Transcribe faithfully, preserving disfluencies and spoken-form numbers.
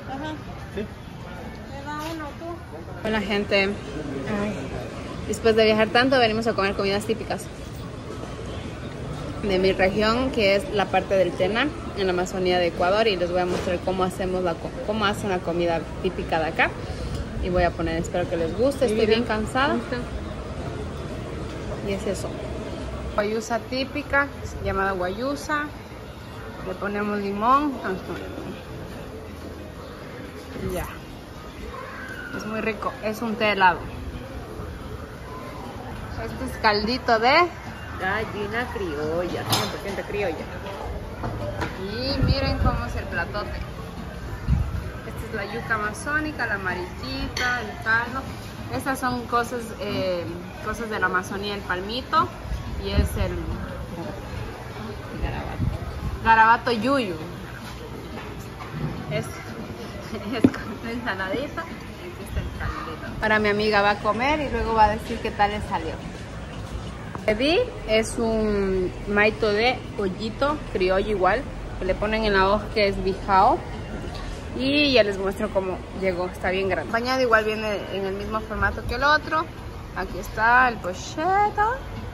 Ajá. Sí. Me da uno tú. Hola gente, ay, después de viajar tanto venimos a comer comidas típicas de mi región, que es la parte del Tena, en la Amazonía de Ecuador, y les voy a mostrar cómo hacemos la cómo hacen la comida típica de acá. Y voy a poner, espero que les guste, estoy bien cansada. Y es eso. Guayusa típica, llamada guayusa. Le ponemos limón. Y ya. Es muy rico, es un té helado. Este es caldito de Gallina criolla, cien por ciento criolla. y miren cómo es el platote. Esta es la yuca amazónica, la amarillita, el caldo. Estas son cosas, eh, cosas de la Amazonía, el palmito. Y es el Garabato. garabato yuyu. Es, es con la ensaladita. Aquí está el caldito. Ahora mi amiga va a comer y luego va a decir qué tal le salió. Pedí es un maito de pollito criollo igual, que le ponen en la hoja, que es bijao. Y ya les muestro cómo llegó, está bien grande. Bañado igual viene en el mismo formato que el otro. Aquí está el pochito.